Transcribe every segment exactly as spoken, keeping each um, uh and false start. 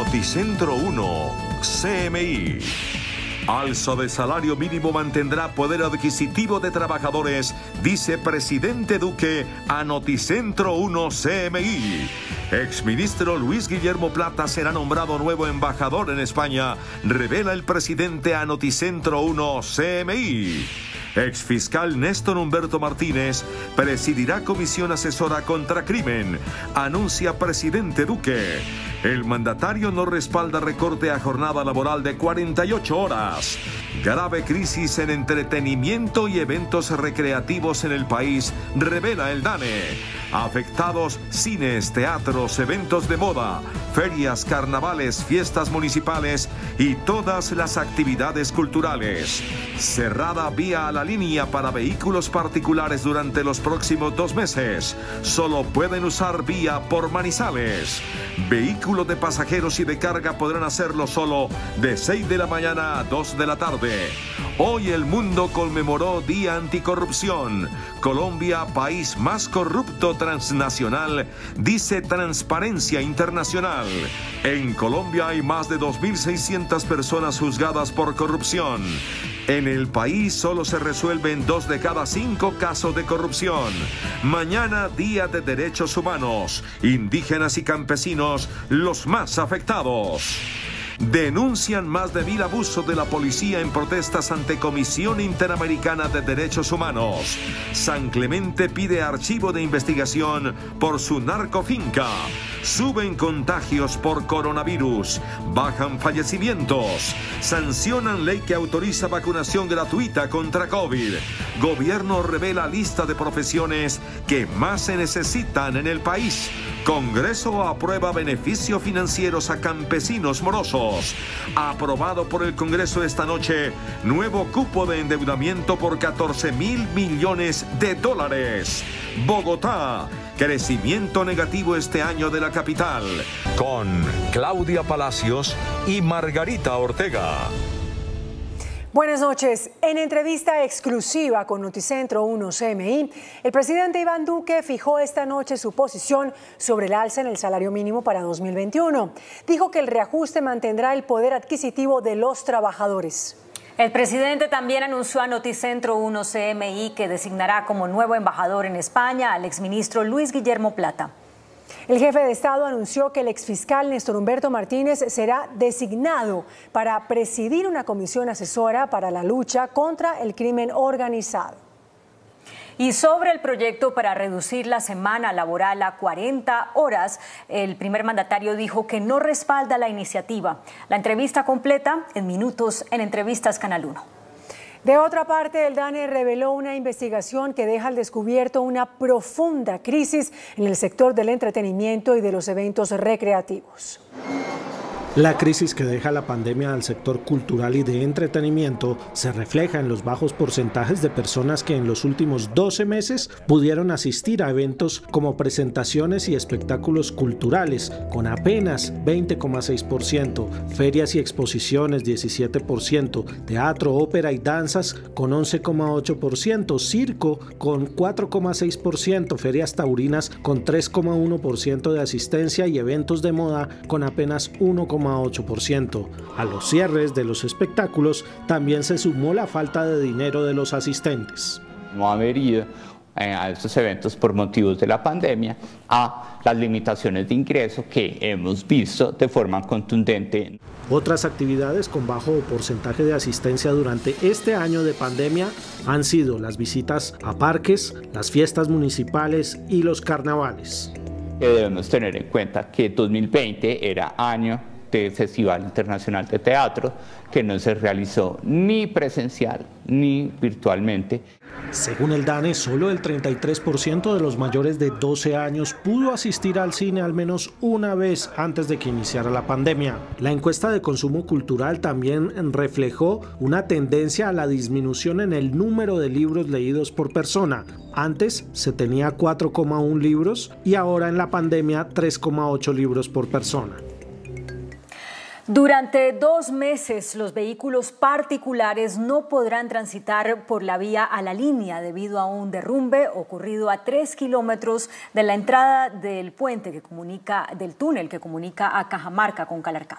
Noticentro uno, C M I. Alza de salario mínimo mantendrá poder adquisitivo de trabajadores, dice presidente Duque a Noticentro uno C M I. Exministro Luis Guillermo Plata será nombrado nuevo embajador en España, revela el presidente a Noticentro uno C M I. Exfiscal Néstor Humberto Martínez presidirá comisión asesora contra crimen, anuncia presidente Duque. El mandatario no respalda recorte a jornada laboral de cuarenta y ocho horas. Grave crisis en entretenimiento y eventos recreativos en el país, revela el DANE. Afectados cines, teatros, eventos de moda, ferias, carnavales, fiestas municipales y todas las actividades culturales. Cerrada vía a la línea para vehículos particulares durante los próximos dos meses. Solo pueden usar vía por Manizales. Vehículos de pasajeros y de carga podrán hacerlo solo de seis de la mañana a dos de la tarde. Hoy el mundo conmemoró Día Anticorrupción. Colombia, país más corrupto transnacional, dice Transparencia Internacional. En Colombia hay más de dos mil seiscientas personas juzgadas por corrupción. En el país solo se resuelven dos de cada cinco casos de corrupción. Mañana, Día de Derechos Humanos. Indígenas y campesinos, los más afectados. Denuncian más de mil abusos de la policía en protestas ante Comisión Interamericana de Derechos Humanos. San Clemente pide archivo de investigación por su narcofinca. Suben contagios por coronavirus. Bajan fallecimientos. Sancionan ley que autoriza vacunación gratuita contra COVID. Gobierno revela lista de profesiones que más se necesitan en el país. Congreso aprueba beneficios financieros a campesinos morosos. Aprobado por el Congreso esta noche, nuevo cupo de endeudamiento por catorce mil millones de dólares. Bogotá, crecimiento negativo este año de la capital. Con Claudia Palacios y Margarita Ortega. Buenas noches. En entrevista exclusiva con Noticentro uno C M I, el presidente Iván Duque fijó esta noche su posición sobre el alza en el salario mínimo para dos mil veintiuno. Dijo que el reajuste mantendrá el poder adquisitivo de los trabajadores. El presidente también anunció a Noticentro uno C M I que designará como nuevo embajador en España al exministro Luis Guillermo Plata. El jefe de Estado anunció que el exfiscal Néstor Humberto Martínez será designado para presidir una comisión asesora para la lucha contra el crimen organizado. Y sobre el proyecto para reducir la semana laboral a cuarenta horas, el primer mandatario dijo que no respalda la iniciativa. La entrevista completa en minutos en Entrevistas Canal uno. De otra parte, el DANE reveló una investigación que deja al descubierto una profunda crisis en el sector del entretenimiento y de los eventos recreativos. La crisis que deja la pandemia al sector cultural y de entretenimiento se refleja en los bajos porcentajes de personas que en los últimos doce meses pudieron asistir a eventos como presentaciones y espectáculos culturales, con apenas veinte coma seis por ciento, ferias y exposiciones diecisiete por ciento, teatro, ópera y danzas con once coma ocho por ciento, circo con cuatro coma seis por ciento, ferias taurinas con tres coma uno por ciento de asistencia y eventos de moda con apenas uno coma ocho por ciento. A los cierres de los espectáculos también se sumó la falta de dinero de los asistentes. No haber ido a estos eventos por motivos de la pandemia, a las limitaciones de ingreso que hemos visto de forma contundente. Otras actividades con bajo porcentaje de asistencia durante este año de pandemia han sido las visitas a parques, las fiestas municipales y los carnavales. Debemos tener en cuenta que dos mil veinte era año de Festival Internacional de Teatro, que no se realizó ni presencial ni virtualmente. Según el DANE, solo el treinta y tres por ciento de los mayores de doce años pudo asistir al cine al menos una vez antes de que iniciara la pandemia. La encuesta de consumo cultural también reflejó una tendencia a la disminución en el número de libros leídos por persona. Antes se tenía cuatro coma uno libros y ahora en la pandemia tres coma ocho libros por persona. Durante dos meses, los vehículos particulares no podrán transitar por la vía a la línea debido a un derrumbe ocurrido a tres kilómetros de la entrada del puente que comunica, del túnel que comunica a Cajamarca con Calarcá.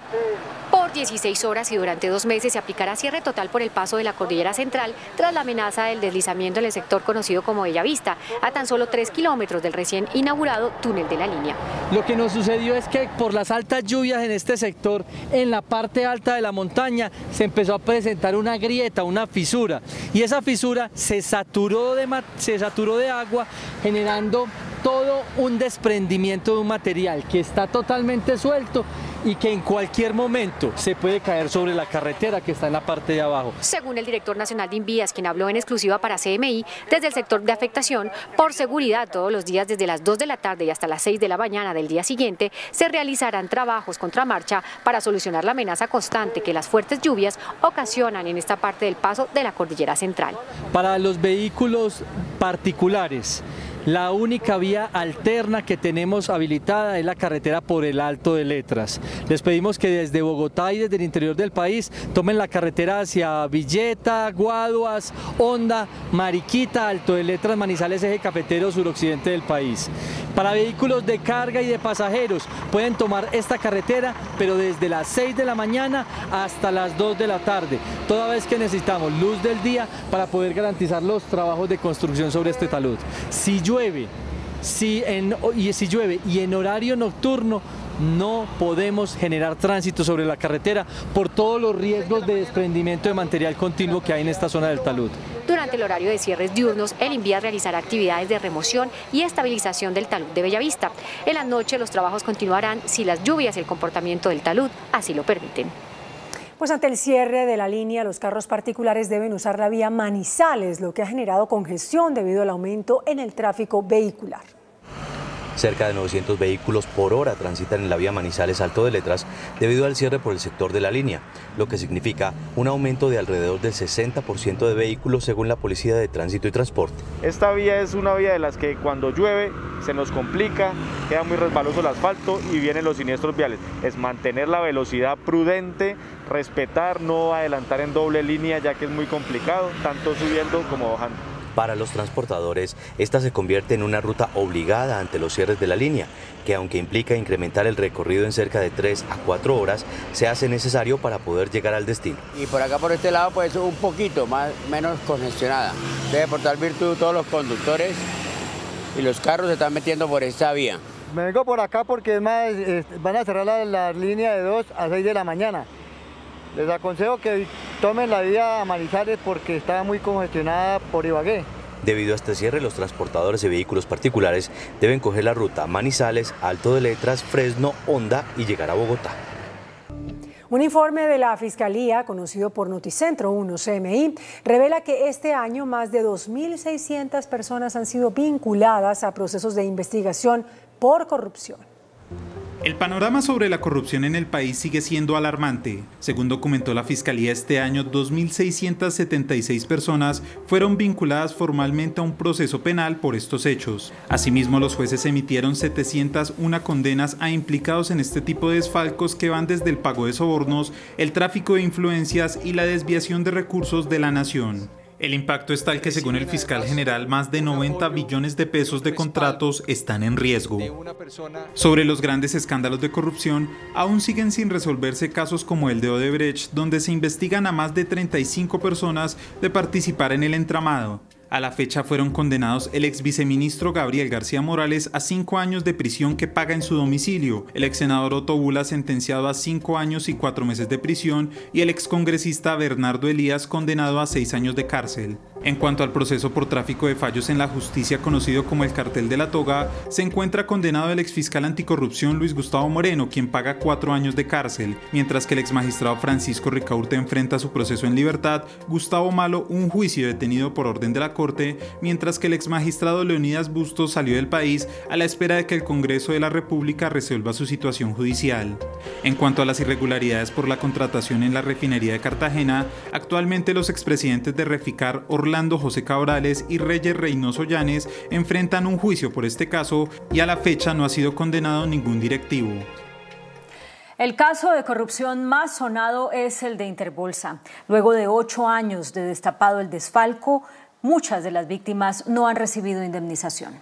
Por dieciséis horas y durante dos meses se aplicará cierre total por el paso de la Cordillera Central tras la amenaza del deslizamiento en el sector conocido como Bellavista, a tan solo tres kilómetros del recién inaugurado túnel de la línea. Lo que nos sucedió es que por las altas lluvias en este sector, en la parte alta de la montaña, se empezó a presentar una grieta, una fisura, y esa fisura se saturó de, se saturó de agua, generando todo un desprendimiento de un material que está totalmente suelto y que en cualquier momento se puede caer sobre la carretera que está en la parte de abajo. Según el director nacional de Invías, quien habló en exclusiva para C M I, desde el sector de afectación, por seguridad todos los días desde las dos de la tarde y hasta las seis de la mañana del día siguiente, se realizarán trabajos contra marcha para solucionar la amenaza constante que las fuertes lluvias ocasionan en esta parte del paso de la Cordillera Central. Para los vehículos particulares, la única vía alterna que tenemos habilitada es la carretera por el Alto de Letras. Les pedimos que desde Bogotá y desde el interior del país tomen la carretera hacia Villeta, Guaduas, Honda, Mariquita, Alto de Letras, Manizales, eje cafetero suroccidente del país. Para vehículos de carga y de pasajeros pueden tomar esta carretera, pero desde las seis de la mañana hasta las dos de la tarde, toda vez que necesitamos luz del día para poder garantizar los trabajos de construcción sobre este talud. Si llueve, si, en, y si llueve y en horario nocturno, no podemos generar tránsito sobre la carretera por todos los riesgos de desprendimiento de material continuo que hay en esta zona del talud. Durante el horario de cierres diurnos, el Invías realizará actividades de remoción y estabilización del talud de Bellavista. En la noche los trabajos continuarán si las lluvias y el comportamiento del talud así lo permiten. Pues ante el cierre de la línea, los carros particulares deben usar la vía Manizales, lo que ha generado congestión debido al aumento en el tráfico vehicular. Cerca de novecientos vehículos por hora transitan en la vía Manizales Alto de Letras debido al cierre por el sector de la línea, lo que significa un aumento de alrededor del sesenta por ciento de vehículos según la Policía de Tránsito y Transporte. Esta vía es una vía de las que cuando llueve se nos complica, queda muy resbaloso el asfalto y vienen los siniestros viales. Es mantener la velocidad prudente, respetar, no adelantar en doble línea ya que es muy complicado, tanto subiendo como bajando. Para los transportadores, esta se convierte en una ruta obligada ante los cierres de la línea, que aunque implica incrementar el recorrido en cerca de tres a cuatro horas, se hace necesario para poder llegar al destino. Y por acá, por este lado, pues un poquito más, menos congestionada. Debe por tal virtud todos los conductores y los carros se están metiendo por esta vía. Me vengo por acá porque es más, es, van a cerrar la, la línea de dos a seis de la mañana. Les aconsejo que tomen la vía a Manizales porque está muy congestionada por Ibagué. Debido a este cierre, los transportadores de vehículos particulares deben coger la ruta Manizales, Alto de Letras, Fresno, Honda y llegar a Bogotá. Un informe de la Fiscalía, conocido por Noticentro uno C M I, revela que este año más de dos mil seiscientas personas han sido vinculadas a procesos de investigación por corrupción. El panorama sobre la corrupción en el país sigue siendo alarmante. Según documentó la Fiscalía, este año dos mil seiscientas setenta y seis personas fueron vinculadas formalmente a un proceso penal por estos hechos. Asimismo, los jueces emitieron setecientas una condenas a implicados en este tipo de desfalcos que van desde el pago de sobornos, el tráfico de influencias y la desviación de recursos de la nación. El impacto es tal que, según el fiscal general, más de noventa billones de pesos de contratos están en riesgo. Sobre los grandes escándalos de corrupción, aún siguen sin resolverse casos como el de Odebrecht, donde se investigan a más de treinta y cinco personas de participar en el entramado. A la fecha fueron condenados el ex viceministro Gabriel García Morales a cinco años de prisión que paga en su domicilio, el ex senador Otto Bula sentenciado a cinco años y cuatro meses de prisión y el ex congresista Bernardo Elías condenado a seis años de cárcel. En cuanto al proceso por tráfico de fallos en la justicia conocido como el Cartel de la Toga, se encuentra condenado el exfiscal anticorrupción Luis Gustavo Moreno, quien paga cuatro años de cárcel, mientras que el exmagistrado Francisco Ricaurte enfrenta su proceso en libertad, Gustavo Malo un juicio detenido por orden de la Corte, mientras que el exmagistrado Leonidas Bustos salió del país a la espera de que el Congreso de la República resuelva su situación judicial. En cuanto a las irregularidades por la contratación en la refinería de Cartagena, actualmente los expresidentes de Reficar, Orlando José Cabrales y Reyes Reynoso Llanes enfrentan un juicio por este caso y a la fecha no ha sido condenado ningún directivo. El caso de corrupción más sonado es el de Interbolsa. Luego de ocho años de destapado el desfalco, muchas de las víctimas no han recibido indemnización.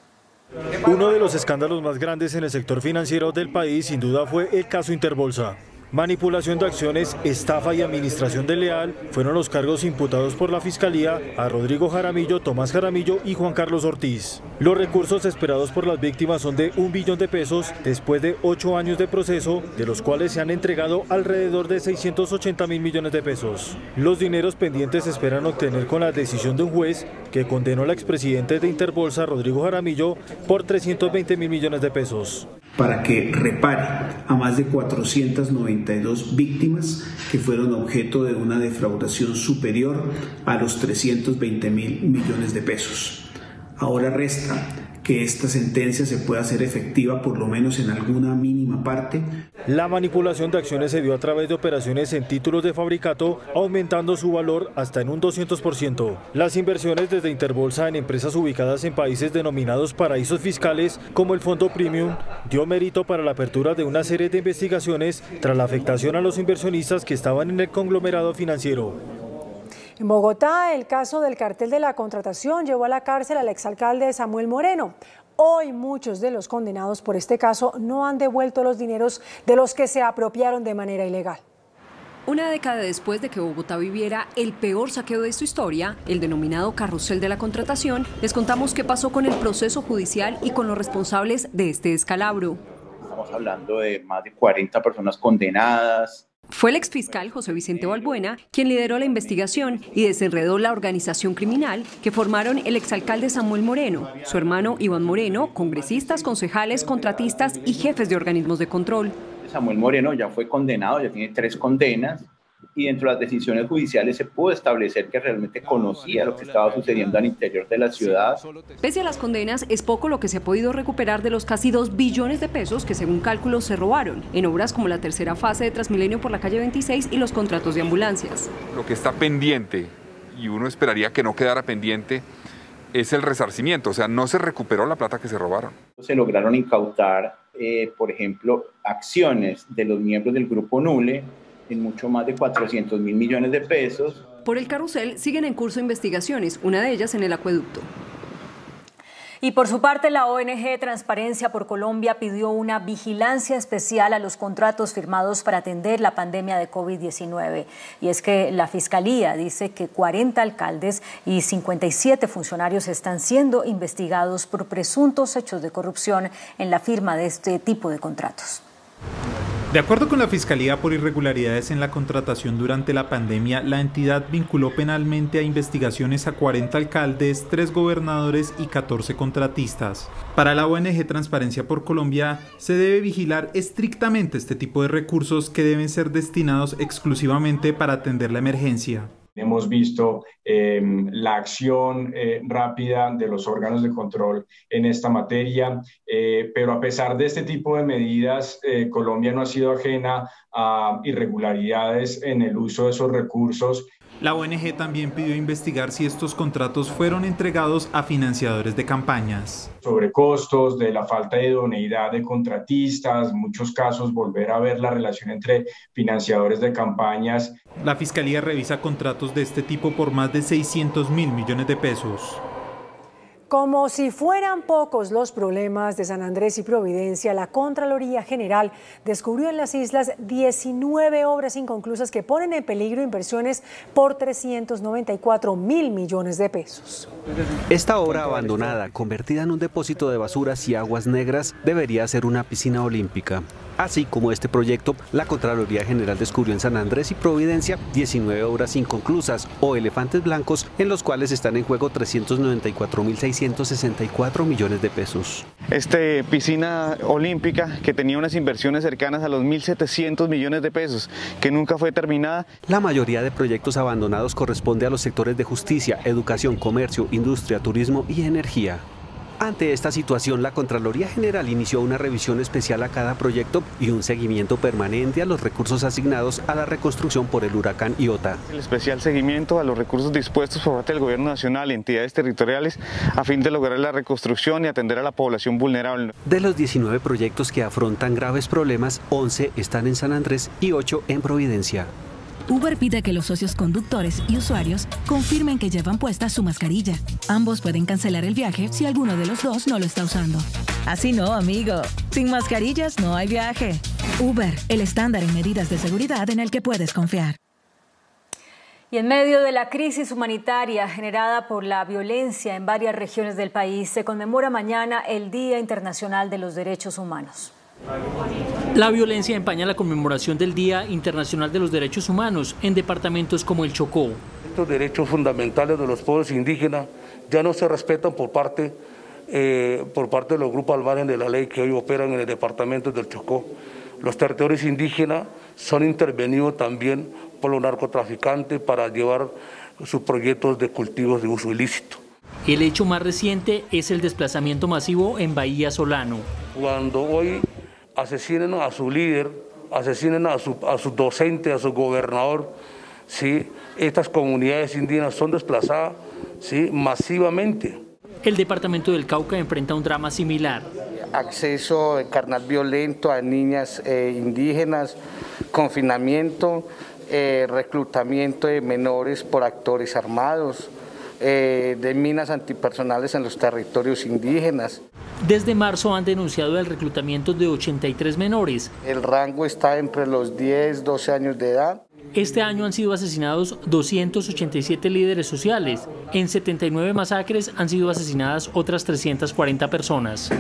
Uno de los escándalos más grandes en el sector financiero del país sin duda fue el caso Interbolsa. Manipulación de acciones, estafa y administración desleal fueron los cargos imputados por la Fiscalía a Rodrigo Jaramillo, Tomás Jaramillo y Juan Carlos Ortiz. Los recursos esperados por las víctimas son de un billón de pesos después de ocho años de proceso, de los cuales se han entregado alrededor de seiscientos ochenta mil millones de pesos. Los dineros pendientes se esperan obtener con la decisión de un juez que condenó al expresidente de Interbolsa, Rodrigo Jaramillo, por trescientos veinte mil millones de pesos. Para que repare a más de cuatrocientas noventa y dos víctimas que fueron objeto de una defraudación superior a los trescientos veinte mil millones de pesos. Ahora resta que esta sentencia se pueda hacer efectiva por lo menos en alguna mínima parte. La manipulación de acciones se dio a través de operaciones en títulos de fabricato, aumentando su valor hasta en un doscientos por ciento. Las inversiones desde Interbolsa en empresas ubicadas en países denominados paraísos fiscales, como el Fondo Premium, dio mérito para la apertura de una serie de investigaciones tras la afectación a los inversionistas que estaban en el conglomerado financiero. En Bogotá, el caso del cartel de la contratación llevó a la cárcel al exalcalde Samuel Moreno. Hoy muchos de los condenados por este caso no han devuelto los dineros de los que se apropiaron de manera ilegal. Una década después de que Bogotá viviera el peor saqueo de su historia, el denominado carrusel de la contratación, les contamos qué pasó con el proceso judicial y con los responsables de este descalabro. Estamos hablando de más de cuarenta personas condenadas. Fue el exfiscal José Vicente Balbuena quien lideró la investigación y desenredó la organización criminal que formaron el exalcalde Samuel Moreno, su hermano Iván Moreno, congresistas, concejales, contratistas y jefes de organismos de control. Samuel Moreno ya fue condenado, ya tiene tres condenas, y dentro de las decisiones judiciales se pudo establecer que realmente conocía lo que estaba sucediendo al interior de la ciudad. Pese a las condenas, es poco lo que se ha podido recuperar de los casi dos billones de pesos que según cálculos se robaron en obras como la tercera fase de Transmilenio por la calle veintiséis y los contratos de ambulancias. Lo que está pendiente, y uno esperaría que no quedara pendiente, es el resarcimiento, o sea, no se recuperó la plata que se robaron. Se lograron incautar, eh, por ejemplo, acciones de los miembros del Grupo Nule, en mucho más de cuatrocientos mil millones de pesos. Por el carrusel siguen en curso investigaciones, una de ellas en el acueducto. Y por su parte, la O N G Transparencia por Colombia pidió una vigilancia especial a los contratos firmados para atender la pandemia de COVID diecinueve. Y es que la Fiscalía dice que cuarenta alcaldes y cincuenta y siete funcionarios están siendo investigados por presuntos hechos de corrupción en la firma de este tipo de contratos. De acuerdo con la Fiscalía por irregularidades en la contratación durante la pandemia, la entidad vinculó penalmente a investigaciones a cuarenta alcaldes, tres gobernadores y catorce contratistas. Para la O N G Transparencia por Colombia, se debe vigilar estrictamente este tipo de recursos que deben ser destinados exclusivamente para atender la emergencia. Hemos visto eh, la acción eh, rápida de los órganos de control en esta materia, eh, pero a pesar de este tipo de medidas, eh, Colombia no ha sido ajena a irregularidades en el uso de esos recursos. La O N G también pidió investigar si estos contratos fueron entregados a financiadores de campañas. Sobre costos, de la falta de idoneidad de contratistas, en muchos casos volver a ver la relación entre financiadores de campañas. La Fiscalía revisa contratos de este tipo por más de seiscientos mil millones de pesos. Como si fueran pocos los problemas de San Andrés y Providencia, la Contraloría General descubrió en las islas diecinueve obras inconclusas que ponen en peligro inversiones por trescientos noventa y cuatro mil millones de pesos. Esta obra abandonada, convertida en un depósito de basuras y aguas negras, debería ser una piscina olímpica. Así como este proyecto, la Contraloría General descubrió en San Andrés y Providencia diecinueve obras inconclusas o elefantes blancos en los cuales están en juego trescientos noventa y cuatro mil seiscientos sesenta y cuatro millones de pesos. Esta piscina olímpica que tenía unas inversiones cercanas a los mil setecientos millones de pesos, que nunca fue terminada. La mayoría de proyectos abandonados corresponde a los sectores de justicia, educación, comercio, industria, turismo y energía. Ante esta situación, la Contraloría General inició una revisión especial a cada proyecto y un seguimiento permanente a los recursos asignados a la reconstrucción por el huracán Iota. El especial seguimiento a los recursos dispuestos por parte del Gobierno Nacional y entidades territoriales a fin de lograr la reconstrucción y atender a la población vulnerable. De los diecinueve proyectos que afrontan graves problemas, once están en San Andrés y ocho en Providencia. Uber pide que los socios conductores y usuarios confirmen que llevan puesta su mascarilla. Ambos pueden cancelar el viaje si alguno de los dos no lo está usando. Así no, amigo. Sin mascarillas no hay viaje. Uber, el estándar en medidas de seguridad en el que puedes confiar. Y en medio de la crisis humanitaria generada por la violencia en varias regiones del país, se conmemora mañana el Día Internacional de los Derechos Humanos. La violencia empaña la conmemoración del Día Internacional de los Derechos Humanos en departamentos como el Chocó. Estos derechos fundamentales de los pueblos indígenas ya no se respetan por parte, eh, por parte de los grupos al margen de la ley que hoy operan en el departamento del Chocó. Los territorios indígenas son intervenidos también por los narcotraficantes para llevar sus proyectos de cultivos de uso ilícito. El hecho más reciente es el desplazamiento masivo en Bahía Solano. Cuando hoy asesinen a su líder, asesinen a su, a su docente, a su gobernador, ¿sí? Estas comunidades indígenas son desplazadas, ¿sí? masivamente. El departamento del Cauca enfrenta un drama similar. Acceso carnal violento a niñas eh, indígenas, confinamiento, eh, reclutamiento de menores por actores armados, eh, de minas antipersonales en los territorios indígenas. Desde marzo han denunciado el reclutamiento de ochenta y tres menores. El rango está entre los diez, doce años de edad. Este año han sido asesinados doscientos ochenta y siete líderes sociales. En setenta y nueve masacres han sido asesinadas otras trescientas cuarenta personas.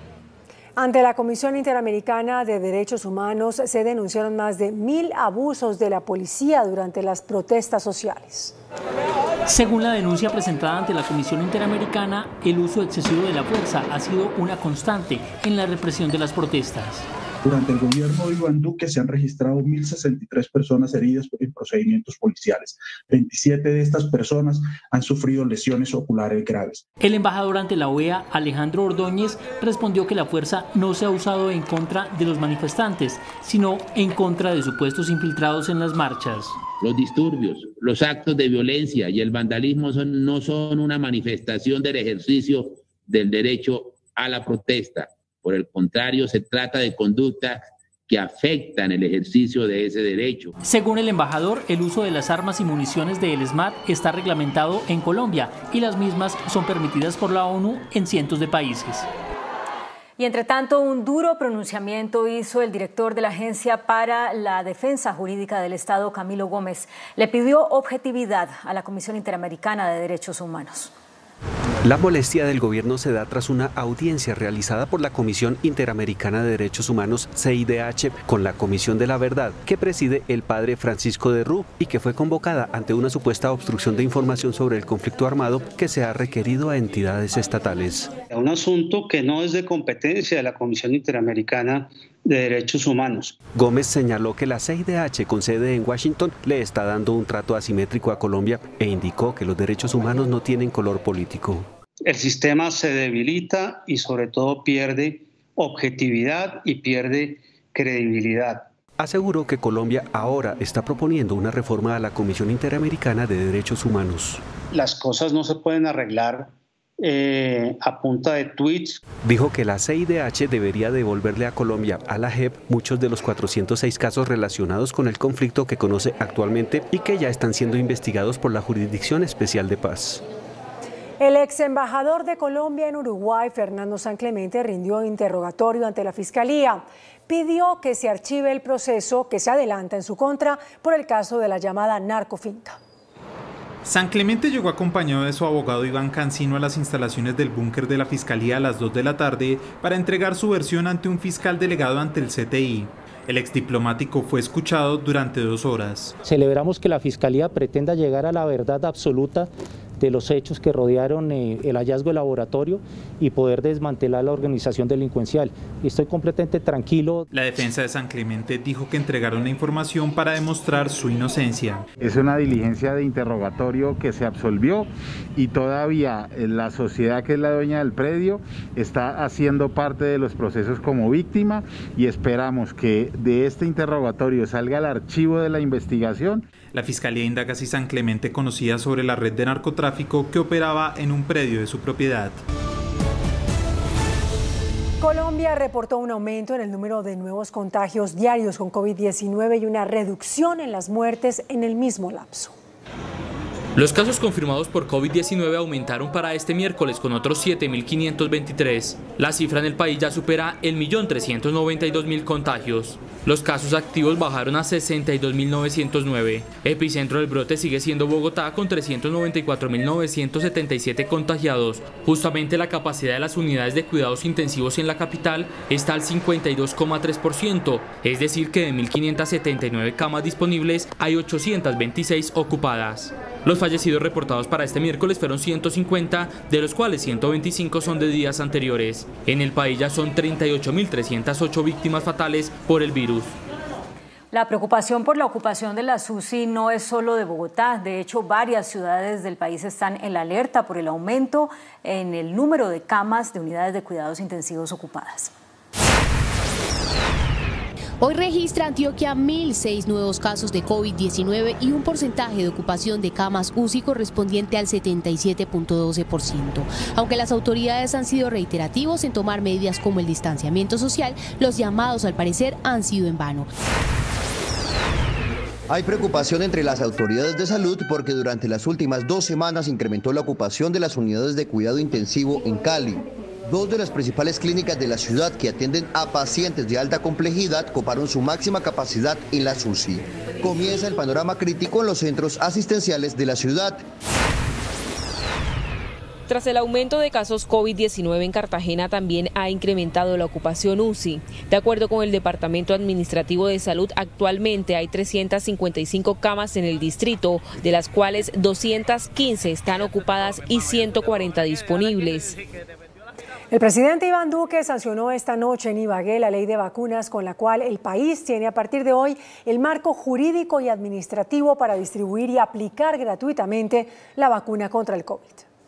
Ante la Comisión Interamericana de Derechos Humanos se denunciaron más de mil abusos de la policía durante las protestas sociales. Según la denuncia presentada ante la Comisión Interamericana, el uso excesivo de la fuerza ha sido una constante en la represión de las protestas. Durante el gobierno de Iván Duque se han registrado mil sesenta y tres personas heridas en procedimientos policiales. veintisiete de estas personas han sufrido lesiones oculares graves. El embajador ante la O E A, Alejandro Ordóñez, respondió que la fuerza no se ha usado en contra de los manifestantes, sino en contra de supuestos infiltrados en las marchas. Los disturbios, los actos de violencia y el vandalismo son, no son una manifestación del ejercicio del derecho a la protesta. Por el contrario, se trata de conductas que afectan el ejercicio de ese derecho. Según el embajador, el uso de las armas y municiones del ESMAD está reglamentado en Colombia y las mismas son permitidas por la ONU en cientos de países. Y entre tanto, un duro pronunciamiento hizo el director de la Agencia para la Defensa Jurídica del Estado, Camilo Gómez. Le pidió objetividad a la Comisión Interamericana de Derechos Humanos. La molestia del gobierno se da tras una audiencia realizada por la Comisión Interamericana de Derechos Humanos, C I D H, con la Comisión de la Verdad, que preside el padre Francisco de Rú y que fue convocada ante una supuesta obstrucción de información sobre el conflicto armado que se ha requerido a entidades estatales. Un asunto que no es de competencia de la Comisión Interamericana de Derechos Humanos. Gómez señaló que la C I D H, con sede en Washington, le está dando un trato asimétrico a Colombia e indicó que los derechos humanos no tienen color político. El sistema se debilita y sobre todo pierde objetividad y pierde credibilidad. Aseguró que Colombia ahora está proponiendo una reforma a la Comisión Interamericana de Derechos Humanos. Las cosas no se pueden arreglar Eh, a punta de tweets. Dijo que la C I D H debería devolverle a Colombia, a la J E P, muchos de los cuatrocientos seis casos relacionados con el conflicto que conoce actualmente y que ya están siendo investigados por la Jurisdicción Especial de Paz. El ex embajador de Colombia en Uruguay, Fernando San Clemente, rindió interrogatorio ante la Fiscalía. Pidió que se archive el proceso que se adelanta en su contra por el caso de la llamada narcofinca. San Clemente llegó acompañado de su abogado Iván Cancino a las instalaciones del búnker de la Fiscalía a las dos de la tarde para entregar su versión ante un fiscal delegado ante el C T I. El exdiplomático fue escuchado durante dos horas. Celebramos que la Fiscalía pretenda llegar a la verdad absoluta de los hechos que rodearon eh, el hallazgo del laboratorio y poder desmantelar la organización delincuencial. Estoy completamente tranquilo. La defensa de San Clemente dijo que entregaron la información para demostrar su inocencia. Es una diligencia de interrogatorio que se absolvió y todavía la sociedad, que es la dueña del predio, está haciendo parte de los procesos como víctima, y esperamos que de este interrogatorio salga el archivo de la investigación. La Fiscalía indaga si San Clemente conocía sobre la red de narcotráfico que operaba en un predio de su propiedad. Colombia reportó un aumento en el número de nuevos contagios diarios con COVID diecinueve y una reducción en las muertes en el mismo lapso. Los casos confirmados por COVID diecinueve aumentaron para este miércoles con otros siete mil quinientos veintitrés. La cifra en el país ya supera el millón trescientos noventa y dos mil contagios. Los casos activos bajaron a sesenta y dos mil novecientos nueve. Epicentro del brote sigue siendo Bogotá con trescientos noventa y cuatro mil novecientos setenta y siete contagiados. Justamente la capacidad de las unidades de cuidados intensivos en la capital está al cincuenta y dos coma tres por ciento, es decir que de mil quinientas setenta y nueve camas disponibles hay ochocientas veintiséis ocupadas. Los fallecidos reportados para este miércoles fueron ciento cincuenta, de los cuales ciento veinticinco son de días anteriores. En el país ya son treinta y ocho mil trescientas ocho víctimas fatales por el virus. La preocupación por la ocupación de las U C I no es solo de Bogotá. De hecho, varias ciudades del país están en la alerta por el aumento en el número de camas de unidades de cuidados intensivos ocupadas. Hoy registra Antioquia mil seis nuevos casos de COVID diecinueve y un porcentaje de ocupación de camas U C I correspondiente al setenta y siete punto doce por ciento. Aunque las autoridades han sido reiterativos en tomar medidas como el distanciamiento social, los llamados al parecer han sido en vano. Hay preocupación entre las autoridades de salud porque durante las últimas dos semanas incrementó la ocupación de las unidades de cuidado intensivo en Cali. Dos de las principales clínicas de la ciudad que atienden a pacientes de alta complejidad coparon su máxima capacidad en las U C I. Comienza el panorama crítico en los centros asistenciales de la ciudad. Tras el aumento de casos COVID diecinueve en Cartagena, también ha incrementado la ocupación U C I. De acuerdo con el Departamento Administrativo de Salud, actualmente hay trescientas cincuenta y cinco camas en el distrito, de las cuales doscientas quince están ocupadas y ciento cuarenta disponibles. El presidente Iván Duque sancionó esta noche en Ibagué la ley de vacunas con la cual el país tiene a partir de hoy el marco jurídico y administrativo para distribuir y aplicar gratuitamente la vacuna contra el COVID.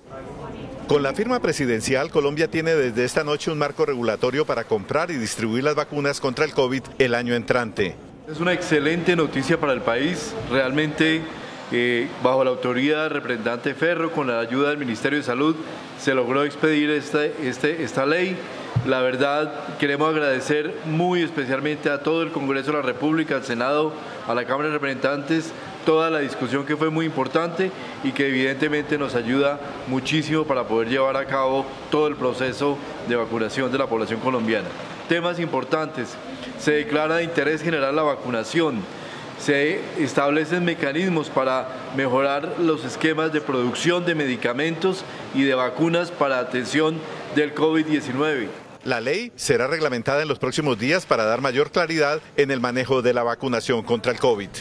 Con la firma presidencial, Colombia tiene desde esta noche un marco regulatorio para comprar y distribuir las vacunas contra el COVID el año entrante. Es una excelente noticia para el país, realmente eh, bajo la autoridad del representante Ferro, con la ayuda del Ministerio de Salud, se logró expedir este, este, esta ley. La verdad, queremos agradecer muy especialmente a todo el Congreso de la República, al Senado, a la Cámara de Representantes, toda la discusión que fue muy importante y que evidentemente nos ayuda muchísimo para poder llevar a cabo todo el proceso de vacunación de la población colombiana. Temas importantes: se declara de interés general la vacunación, se establecen mecanismos para mejorar los esquemas de producción de medicamentos y de vacunas para atención del COVID diecinueve. La ley será reglamentada en los próximos días para dar mayor claridad en el manejo de la vacunación contra el COVID.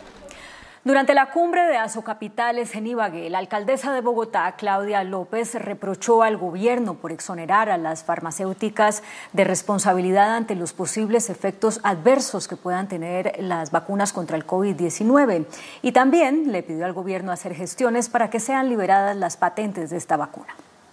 Durante la cumbre de Asocapitales en Ibagué, la alcaldesa de Bogotá, Claudia López, reprochó al gobierno por exonerar a las farmacéuticas de responsabilidad ante los posibles efectos adversos que puedan tener las vacunas contra el COVID diecinueve. Y también le pidió al gobierno hacer gestiones para que sean liberadas las patentes de esta vacuna.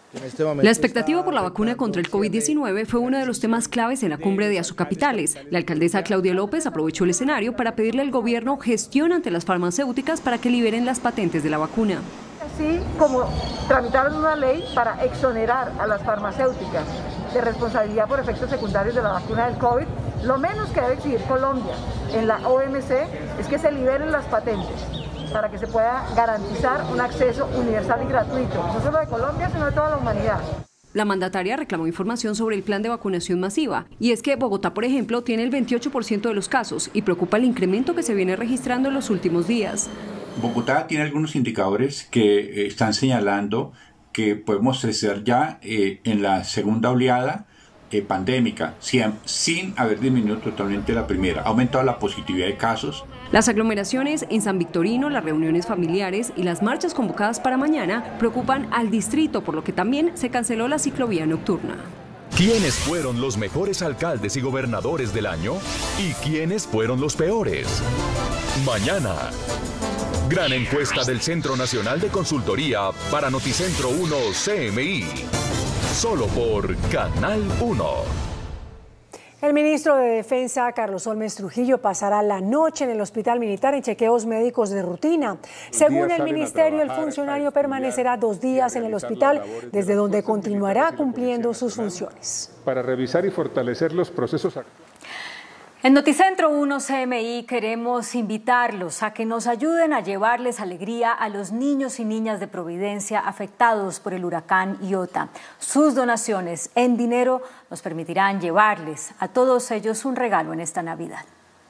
La expectativa por la vacuna contra el COVID diecinueve fue uno de los temas claves en la cumbre de Asocapitales. La alcaldesa Claudia López aprovechó el escenario para pedirle al gobierno gestión ante las farmacéuticas para que liberen las patentes de la vacuna. Así como tramitaron una ley para exonerar a las farmacéuticas de responsabilidad por efectos secundarios de la vacuna del COVID, lo menos que debe exigir Colombia en la O M C es que se liberen las patentes para que se pueda garantizar un acceso universal y gratuito, no solo de Colombia, sino de toda la humanidad. La mandataria reclamó información sobre el plan de vacunación masiva, y es que Bogotá, por ejemplo, tiene el veintiocho por ciento de los casos y preocupa el incremento que se viene registrando en los últimos días. Bogotá tiene algunos indicadores que están señalando que podemos estar ya eh, en la segunda oleada eh, pandémica, sin, sin haber disminuido totalmente la primera. Ha aumentado la positividad de casos. Las aglomeraciones en San Victorino, las reuniones familiares y las marchas convocadas para mañana preocupan al distrito, por lo que también se canceló la ciclovía nocturna. ¿Quiénes fueron los mejores alcaldes y gobernadores del año? ¿Y quiénes fueron los peores? Mañana. Gran encuesta del Centro Nacional de Consultoría para Noticentro uno C M I. Solo por Canal uno. El ministro de Defensa, Carlos Holmes Trujillo, pasará la noche en el Hospital Militar en chequeos médicos de rutina. Según el ministerio, el funcionario permanecerá dos días en el hospital, desde donde continuará cumpliendo sus funciones. Para revisar y fortalecer los procesos actuales. En Noticentro uno C M I queremos invitarlos a que nos ayuden a llevarles alegría a los niños y niñas de Providencia afectados por el huracán Iota. Sus donaciones en dinero nos permitirán llevarles a todos ellos un regalo en esta Navidad.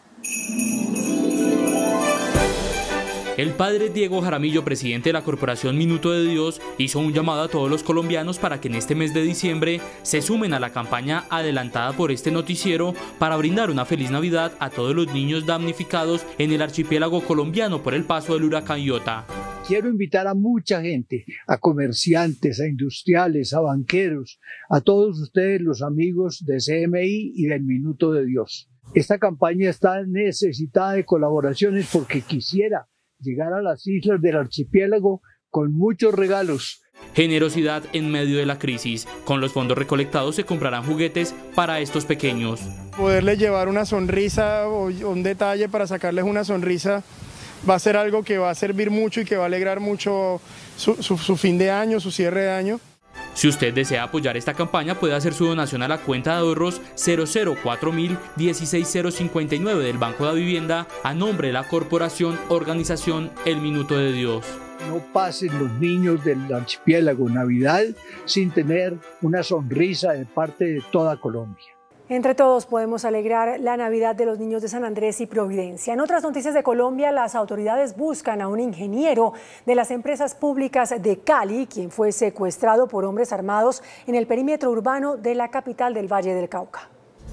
El padre Diego Jaramillo, presidente de la Corporación Minuto de Dios, hizo un llamado a todos los colombianos para que en este mes de diciembre se sumen a la campaña adelantada por este noticiero para brindar una feliz Navidad a todos los niños damnificados en el archipiélago colombiano por el paso del huracán Iota. Quiero invitar a mucha gente, a comerciantes, a industriales, a banqueros, a todos ustedes los amigos de C M I y del Minuto de Dios. Esta campaña está necesitada de colaboraciones porque quisiera llegar a las islas del archipiélago con muchos regalos. Generosidad en medio de la crisis. Con los fondos recolectados se comprarán juguetes para estos pequeños. Poderles llevar una sonrisa o un detalle para sacarles una sonrisa va a ser algo que va a servir mucho y que va a alegrar mucho su, su, su fin de año, su cierre de año. Si usted desea apoyar esta campaña, puede hacer su donación a la cuenta de ahorros cero cero cuatro mil dieciséis cero cincuenta y nueve del Banco de la Vivienda a nombre de la Corporación Organización El Minuto de Dios. No pasen los niños del archipiélago Navidad sin tener una sonrisa de parte de toda Colombia. Entre todos podemos alegrar la Navidad de los niños de San Andrés y Providencia. En otras noticias de Colombia, las autoridades buscan a un ingeniero de las empresas públicas de Cali, quien fue secuestrado por hombres armados en el perímetro urbano de la capital del Valle del Cauca.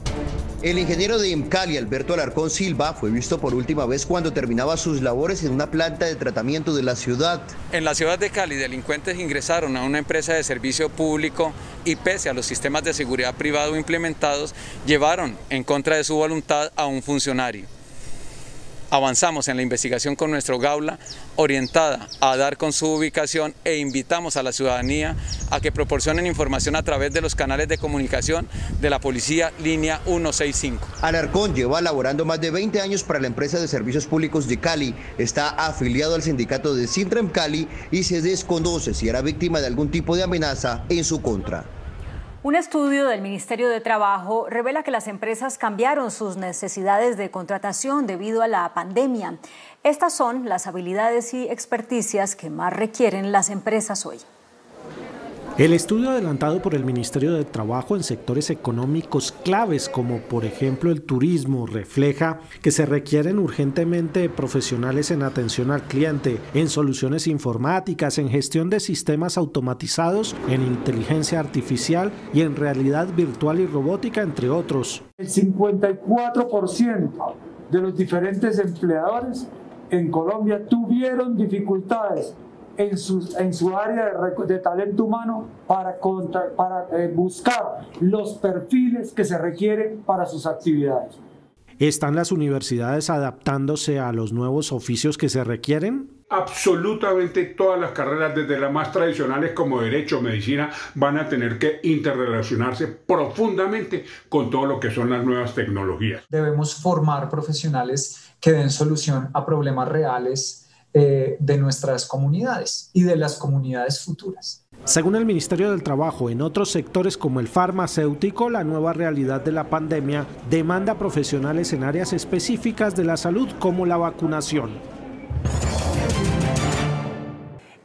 El ingeniero de Cali, Alberto Alarcón Silva, fue visto por última vez cuando terminaba sus labores en una planta de tratamiento de la ciudad. En la ciudad de Cali, delincuentes ingresaron a una empresa de servicio público y pese a los sistemas de seguridad privado implementados, llevaron en contra de su voluntad a un funcionario. Avanzamos en la investigación con nuestro Gaula, orientada a dar con su ubicación e invitamos a la ciudadanía a que proporcionen información a través de los canales de comunicación de la Policía Línea ciento sesenta y cinco. Alarcón lleva laborando más de veinte años para la empresa de servicios públicos de Cali, está afiliado al sindicato de Sintrem Cali y se desconoce si era víctima de algún tipo de amenaza en su contra. Un estudio del Ministerio de Trabajo revela que las empresas cambiaron sus necesidades de contratación debido a la pandemia. Estas son las habilidades y experticias que más requieren las empresas hoy. El estudio adelantado por el Ministerio de Trabajo en sectores económicos claves como por ejemplo el turismo refleja que se requieren urgentemente profesionales en atención al cliente, en soluciones informáticas, en gestión de sistemas automatizados, en inteligencia artificial y en realidad virtual y robótica, entre otros. El cincuenta y cuatro por ciento de los diferentes empleadores en Colombia tuvieron dificultades En su, en su área de, de talento humano para, contra, para eh, buscar los perfiles que se requieren para sus actividades. ¿Están las universidades adaptándose a los nuevos oficios que se requieren? Absolutamente todas las carreras, desde las más tradicionales como Derecho o Medicina, van a tener que interrelacionarse profundamente con todo lo que son las nuevas tecnologías. Debemos formar profesionales que den solución a problemas reales de nuestras comunidades y de las comunidades futuras. Según el Ministerio del Trabajo, en otros sectores como el farmacéutico, la nueva realidad de la pandemia demanda profesionales en áreas específicas de la salud como la vacunación.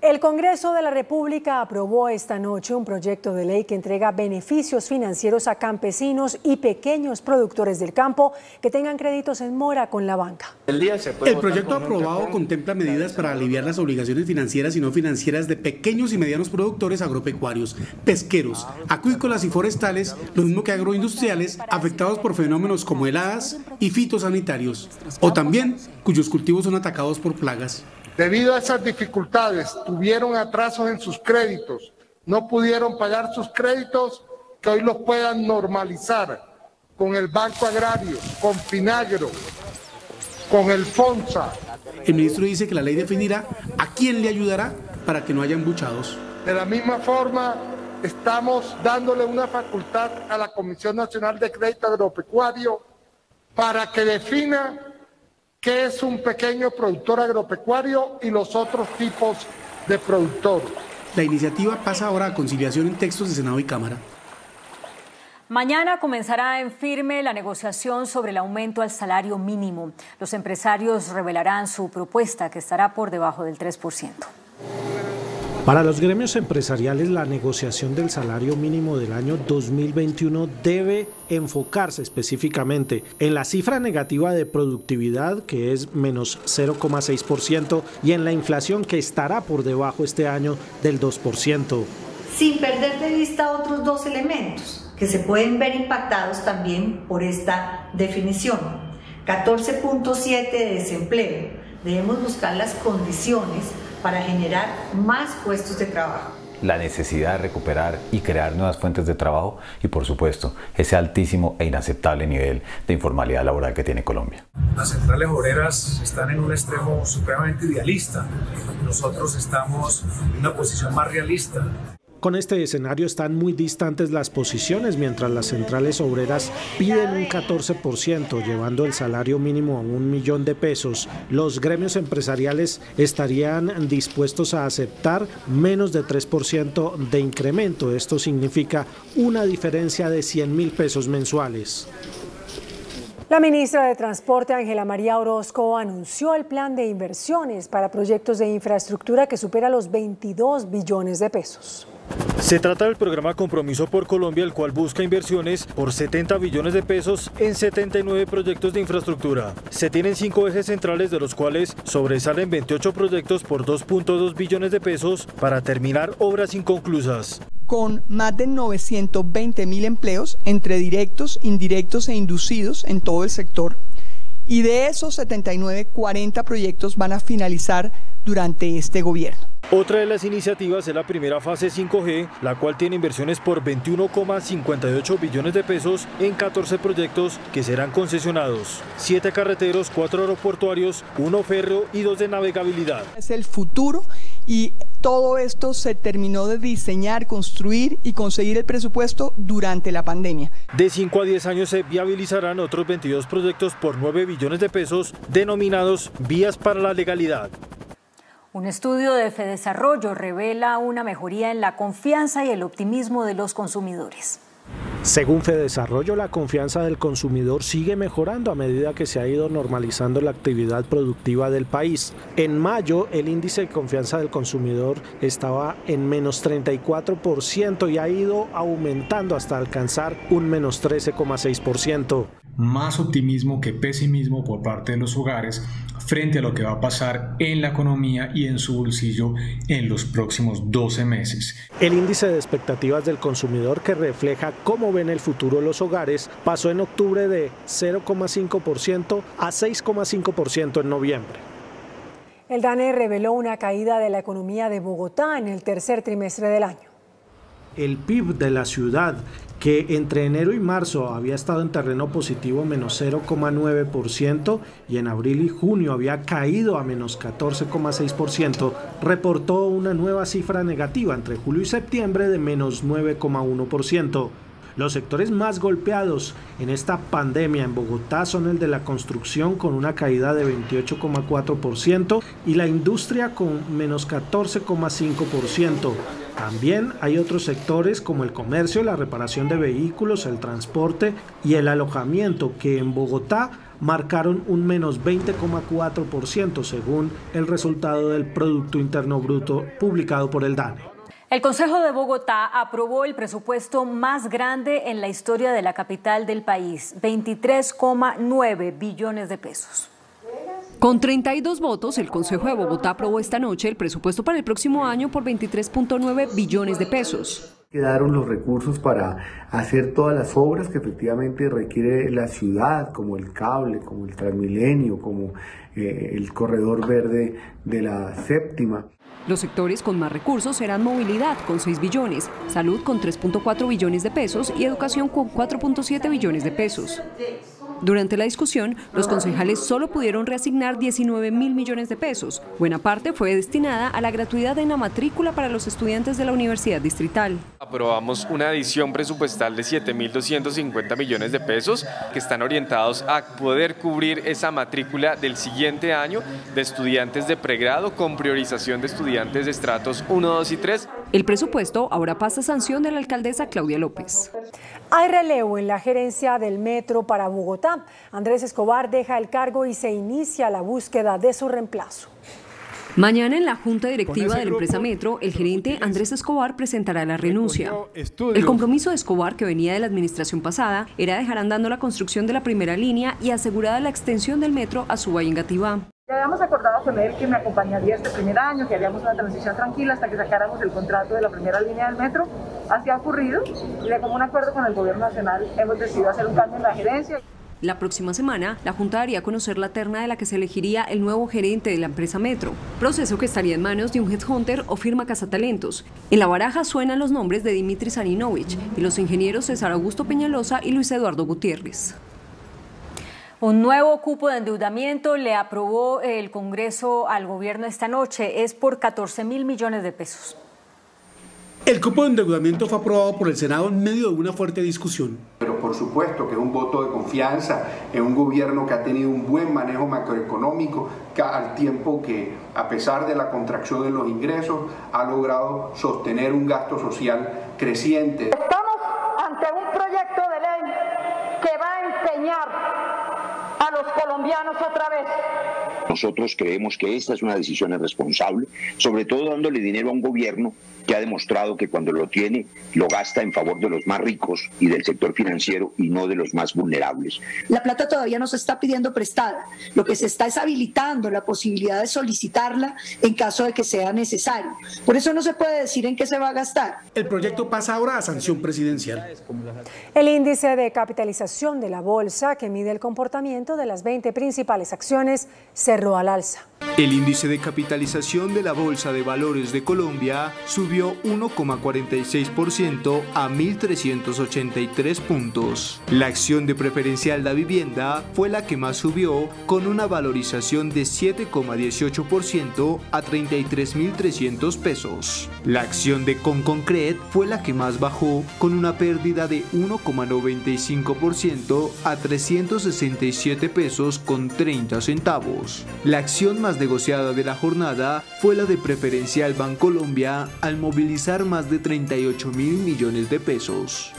El Congreso de la República aprobó esta noche un proyecto de ley que entrega beneficios financieros a campesinos y pequeños productores del campo que tengan créditos en mora con la banca. El proyecto aprobado contempla medidas para aliviar las obligaciones financieras y no financieras de pequeños y medianos productores agropecuarios, pesqueros, acuícolas y forestales, lo mismo que agroindustriales afectados por fenómenos como heladas y fitosanitarios, o también cuyos cultivos son atacados por plagas. Debido a esas dificultades, tuvieron atrasos en sus créditos, no pudieron pagar sus créditos, que hoy los puedan normalizar con el Banco Agrario, con Finagro, con el FONSA. El ministro dice que la ley definirá a quién le ayudará para que no haya embuchados. De la misma forma, estamos dándole una facultad a la Comisión Nacional de Crédito Agropecuario para que defina qué es un pequeño productor agropecuario y los otros tipos de productores. La iniciativa pasa ahora a conciliación en textos de Senado y Cámara. Mañana comenzará en firme la negociación sobre el aumento al salario mínimo. Los empresarios revelarán su propuesta, que estará por debajo del tres por ciento. Para los gremios empresariales, la negociación del salario mínimo del año dos mil veintiuno debe enfocarse específicamente en la cifra negativa de productividad, que es menos cero coma seis por ciento, y en la inflación, que estará por debajo este año del dos por ciento. Sin perder de vista otros dos elementos que se pueden ver impactados también por esta definición. catorce punto siete de desempleo. Debemos buscar las condiciones para generar más puestos de trabajo. La necesidad de recuperar y crear nuevas fuentes de trabajo y, por supuesto, ese altísimo e inaceptable nivel de informalidad laboral que tiene Colombia. Las centrales obreras están en un extremo supremamente idealista. Nosotros estamos en una posición más realista. Con este escenario están muy distantes las posiciones, mientras las centrales obreras piden un catorce por ciento, llevando el salario mínimo a un millón de pesos. Los gremios empresariales estarían dispuestos a aceptar menos de tres por ciento de incremento. Esto significa una diferencia de cien mil pesos mensuales. La ministra de Transporte, Ángela María Orozco, anunció el plan de inversiones para proyectos de infraestructura que supera los veintidós billones de pesos. Se trata del programa Compromiso por Colombia, el cual busca inversiones por setenta billones de pesos en setenta y nueve proyectos de infraestructura. Se tienen cinco ejes centrales, de los cuales sobresalen veintiocho proyectos por dos punto dos billones de pesos para terminar obras inconclusas. Con más de novecientos veinte mil empleos entre directos, indirectos e inducidos en todo el sector. Y de esos setenta y nueve, cuarenta proyectos van a finalizar durante este gobierno. Otra de las iniciativas es la primera fase cinco G, la cual tiene inversiones por veintiuno coma cincuenta y ocho billones de pesos en catorce proyectos que serán concesionados. siete carreteros, cuatro aeroportuarios, uno férreo y dos de navegabilidad. Es el futuro y todo esto se terminó de diseñar, construir y conseguir el presupuesto durante la pandemia. De cinco a diez años se viabilizarán otros veintidós proyectos por nueve billones de pesos denominados Vías para la Legalidad. Un estudio de Fedesarrollo revela una mejoría en la confianza y el optimismo de los consumidores. Según Fedesarrollo, la confianza del consumidor sigue mejorando a medida que se ha ido normalizando la actividad productiva del país. En mayo, el índice de confianza del consumidor estaba en menos treinta y cuatro por ciento y ha ido aumentando hasta alcanzar un menos trece coma seis por ciento. Más optimismo que pesimismo por parte de los hogares frente a lo que va a pasar en la economía y en su bolsillo en los próximos doce meses. El índice de expectativas del consumidor, que refleja cómo ven el futuro los hogares, pasó en octubre de cero coma cinco por ciento a seis coma cinco por ciento en noviembre. El DANE reveló una caída de la economía de Bogotá en el tercer trimestre del año. El P I B de la ciudad, que entre enero y marzo había estado en terreno positivo menos cero coma nueve por ciento y en abril y junio había caído a menos catorce coma seis por ciento, reportó una nueva cifra negativa entre julio y septiembre de menos nueve coma uno por ciento. Los sectores más golpeados en esta pandemia en Bogotá son el de la construcción, con una caída de veintiocho coma cuatro por ciento, y la industria con menos catorce coma cinco por ciento. También hay otros sectores como el comercio, la reparación de vehículos, el transporte y el alojamiento, que en Bogotá marcaron un menos veinte coma cuatro por ciento según el resultado del Producto Interno Bruto publicado por el DANE. El Consejo de Bogotá aprobó el presupuesto más grande en la historia de la capital del país, veintitrés coma nueve billones de pesos. Con treinta y dos votos, el Consejo de Bogotá aprobó esta noche el presupuesto para el próximo año por veintitrés punto nueve billones de pesos. Quedaron los recursos para hacer todas las obras que efectivamente requiere la ciudad, como el cable, como el Transmilenio, como eh, el corredor verde de la séptima. Los sectores con más recursos serán movilidad, con seis billones, salud con tres punto cuatro billones de pesos y educación con cuatro punto siete billones de pesos. Durante la discusión, los concejales solo pudieron reasignar diecinueve mil millones de pesos. Buena parte fue destinada a la gratuidad en la matrícula para los estudiantes de la Universidad Distrital. Aprobamos una adición presupuestal de siete mil doscientos cincuenta millones de pesos que están orientados a poder cubrir esa matrícula del siguiente año de estudiantes de pregrado con priorización de estudiantes de estratos uno, dos y tres. El presupuesto ahora pasa a sanción de la alcaldesa Claudia López. Hay relevo en la gerencia del Metro para Bogotá. Andrés Escobar deja el cargo y se inicia la búsqueda de su reemplazo. Mañana en la Junta Directiva de la empresa Metro, el gerente Andrés Escobar presentará la renuncia. El compromiso de Escobar, que venía de la administración pasada, era dejar andando la construcción de la primera línea y asegurada la extensión del metro a Suba y Engativá. Ya habíamos acordado con él que me acompañaría este primer año, que haríamos una transición tranquila hasta que sacáramos el contrato de la primera línea del metro. Así ha ocurrido y de común acuerdo con el gobierno nacional hemos decidido hacer un cambio en la gerencia. La próxima semana, la Junta daría a conocer la terna de la que se elegiría el nuevo gerente de la empresa Metro, proceso que estaría en manos de un headhunter o firma cazatalentos. En la baraja suenan los nombres de Dimitri Saninovich y los ingenieros César Augusto Peñalosa y Luis Eduardo Gutiérrez. Un nuevo cupo de endeudamiento le aprobó el Congreso al gobierno esta noche, es por catorce mil millones de pesos. El cupo de endeudamiento fue aprobado por el Senado en medio de una fuerte discusión. Pero por supuesto que es un voto de confianza en un gobierno que ha tenido un buen manejo macroeconómico, que al tiempo que, a pesar de la contracción de los ingresos, ha logrado sostener un gasto social creciente. Estamos ante un proyecto de ley que va a empeñar a los colombianos otra vez. Nosotros creemos que esta es una decisión irresponsable, sobre todo dándole dinero a un gobierno que ha demostrado que cuando lo tiene, lo gasta en favor de los más ricos y del sector financiero y no de los más vulnerables. La plata todavía no se está pidiendo prestada, lo que se está es habilitando la posibilidad de solicitarla en caso de que sea necesario. Por eso no se puede decir en qué se va a gastar. El proyecto pasa ahora a sanción presidencial. El índice de capitalización de la bolsa, que mide el comportamiento de las veinte principales acciones, cerró al alza. El índice de capitalización de la Bolsa de Valores de Colombia subió uno coma cuarenta y seis por ciento a mil trescientos ochenta y tres puntos. La acción de Preferencial Da Vivienda fue la que más subió, con una valorización de siete coma dieciocho por ciento a treinta y tres mil trescientos pesos. La acción de Conconcret fue la que más bajó, con una pérdida de uno coma noventa y cinco por ciento a trescientos sesenta y siete pesos con treinta centavos. La acción más negociada de la jornada fue la de Preferencial Bancolombia, al movilizar más de treinta y ocho mil millones de pesos.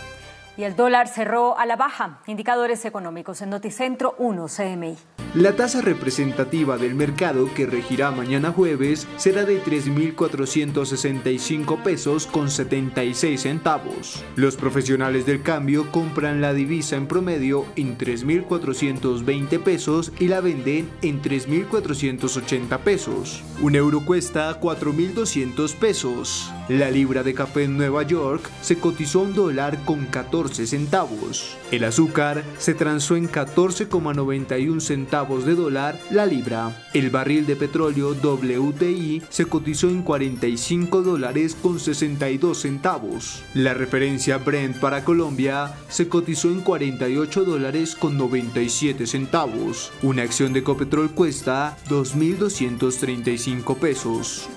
Y el dólar cerró a la baja. Indicadores económicos en Noticentro uno C M I. La tasa representativa del mercado, que regirá mañana jueves, será de tres mil cuatrocientos sesenta y cinco pesos con setenta y seis centavos. Los profesionales del cambio compran la divisa en promedio en tres mil cuatrocientos veinte pesos y la venden en tres mil cuatrocientos ochenta pesos. Un euro cuesta cuatro mil doscientos pesos. La libra de café en Nueva York se cotizó un dólar con catorce centavos. El azúcar se transó en catorce coma noventa y uno centavos de dólar la libra. El barril de petróleo W T I se cotizó en cuarenta y cinco dólares con sesenta y dos centavos. La referencia Brent para Colombia se cotizó en cuarenta y ocho dólares con noventa y siete centavos. Una acción de Ecopetrol cuesta dos mil doscientos treinta y cinco pesos.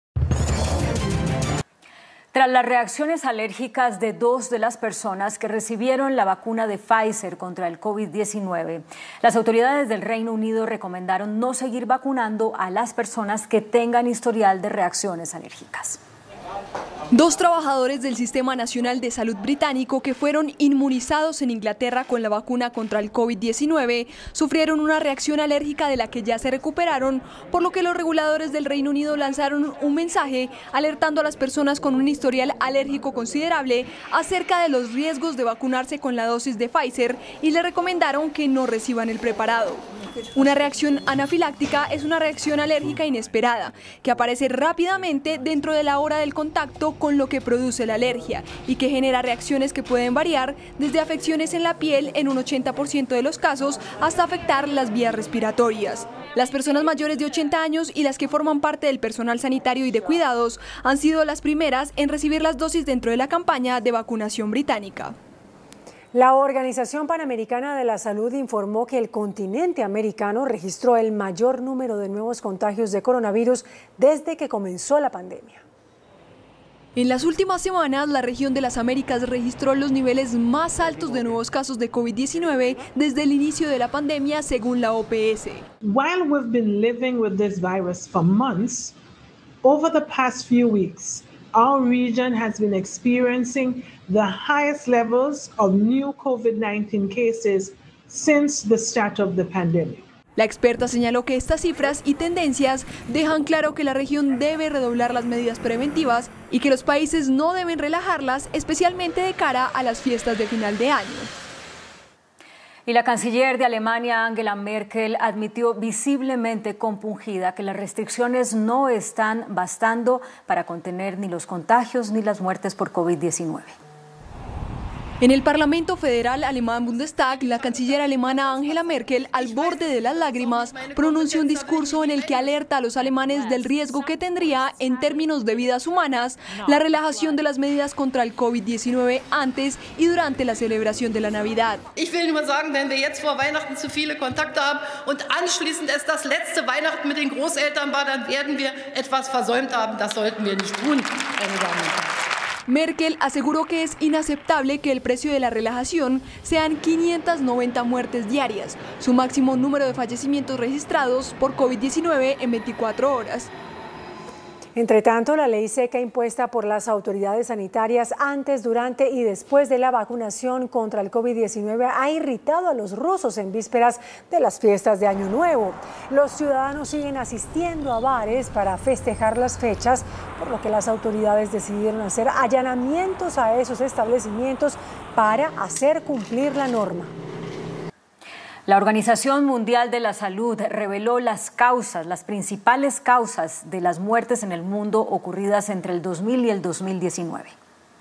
Tras las reacciones alérgicas de dos de las personas que recibieron la vacuna de Pfizer contra el COVID diecinueve, las autoridades del Reino Unido recomendaron no seguir vacunando a las personas que tengan historial de reacciones alérgicas. Dos trabajadores del Sistema Nacional de Salud británico que fueron inmunizados en Inglaterra con la vacuna contra el COVID diecinueve sufrieron una reacción alérgica de la que ya se recuperaron, por lo que los reguladores del Reino Unido lanzaron un mensaje alertando a las personas con un historial alérgico considerable acerca de los riesgos de vacunarse con la dosis de Pfizer y le recomendaron que no reciban el preparado. Una reacción anafiláctica es una reacción alérgica inesperada que aparece rápidamente dentro de la hora del contacto con lo que produce la alergia y que genera reacciones que pueden variar desde afecciones en la piel en un ochenta por ciento de los casos hasta afectar las vías respiratorias. Las personas mayores de ochenta años y las que forman parte del personal sanitario y de cuidados han sido las primeras en recibir las dosis dentro de la campaña de vacunación británica. La Organización Panamericana de la Salud informó que el continente americano registró el mayor número de nuevos contagios de coronavirus desde que comenzó la pandemia. En las últimas semanas, la región de las Américas registró los niveles más altos de nuevos casos de COVID diecinueve desde el inicio de la pandemia, según la O P S. While we've been living with this virus for months, over the past few weeks, our region has been experiencing the highest levels of new COVID nineteen cases since the start of the pandemic. La experta señaló que estas cifras y tendencias dejan claro que la región debe redoblar las medidas preventivas y que los países no deben relajarlas, especialmente de cara a las fiestas de final de año. Y la canciller de Alemania, Angela Merkel, admitió visiblemente compungida que las restricciones no están bastando para contener ni los contagios ni las muertes por COVID diecinueve. En el Parlamento Federal alemán Bundestag, la canciller alemana Angela Merkel, al borde de las lágrimas, pronunció un discurso en el que alerta a los alemanes del riesgo que tendría, en términos de vidas humanas, la relajación de las medidas contra el COVID diecinueve antes y durante la celebración de la Navidad. Ich will nur sagen, wenn wir jetzt vor Weihnachten zu viele Kontakte haben und anschließend es das letzte Weihnachten mit den Großeltern war, dann werden wir etwas versäumt haben. Das sollten wir nicht tun, meine Damen und Herren. Merkel aseguró que es inaceptable que el precio de la relajación sean quinientas noventa muertes diarias, su máximo número de fallecimientos registrados por COVID diecinueve en veinticuatro horas. Entre tanto, la ley seca impuesta por las autoridades sanitarias antes, durante y después de la vacunación contra el COVID diecinueve ha irritado a los rusos en vísperas de las fiestas de Año Nuevo. Los ciudadanos siguen asistiendo a bares para festejar las fechas, por lo que las autoridades decidieron hacer allanamientos a esos establecimientos para hacer cumplir la norma. La Organización Mundial de la Salud reveló las causas, las principales causas de las muertes en el mundo ocurridas entre el dos mil y el dos mil diecinueve.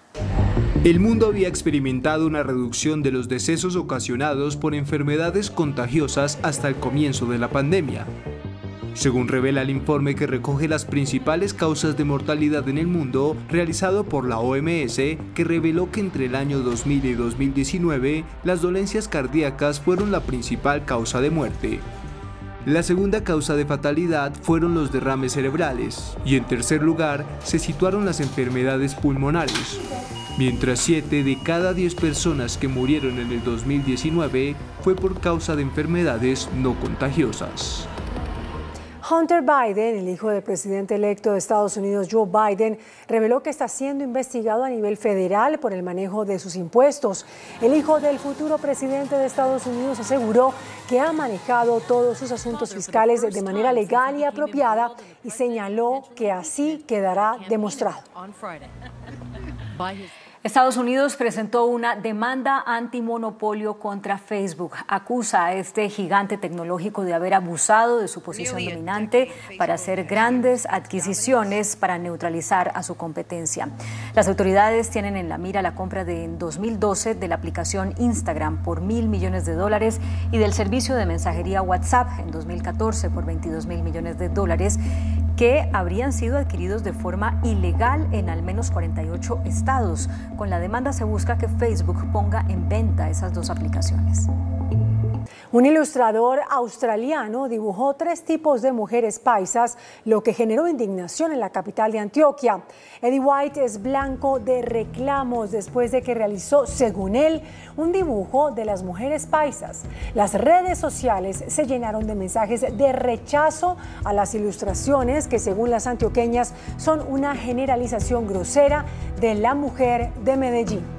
El mundo había experimentado una reducción de los decesos ocasionados por enfermedades contagiosas hasta el comienzo de la pandemia. Según revela el informe que recoge las principales causas de mortalidad en el mundo, realizado por la O M S, que reveló que entre el año dos mil y dos mil diecinueve, las dolencias cardíacas fueron la principal causa de muerte. La segunda causa de fatalidad fueron los derrames cerebrales, y en tercer lugar se situaron las enfermedades pulmonares, mientras siete de cada diez personas que murieron en el dos mil diecinueve fue por causa de enfermedades no contagiosas. Hunter Biden, el hijo del presidente electo de Estados Unidos, Joe Biden, reveló que está siendo investigado a nivel federal por el manejo de sus impuestos. El hijo del futuro presidente de Estados Unidos aseguró que ha manejado todos sus asuntos fiscales de manera legal y apropiada y señaló que así quedará demostrado. Estados Unidos presentó una demanda antimonopolio contra Facebook. Acusa a este gigante tecnológico de haber abusado de su posición dominante para hacer grandes adquisiciones para neutralizar a su competencia. Las autoridades tienen en la mira la compra de en dos mil doce de la aplicación Instagram por mil millones de dólares y del servicio de mensajería WhatsApp en dos mil catorce por veintidós mil millones de dólares, que habrían sido adquiridos de forma ilegal en al menos cuarenta y ocho estados. Con la demanda se busca que Facebook ponga en venta esas dos aplicaciones. Un ilustrador australiano dibujó tres tipos de mujeres paisas, lo que generó indignación en la capital de Antioquia. Eddie White es blanco de reclamos después de que realizó, según él, un dibujo de las mujeres paisas. Las redes sociales se llenaron de mensajes de rechazo a las ilustraciones que, según las antioqueñas, son una generalización grosera de la mujer de Medellín.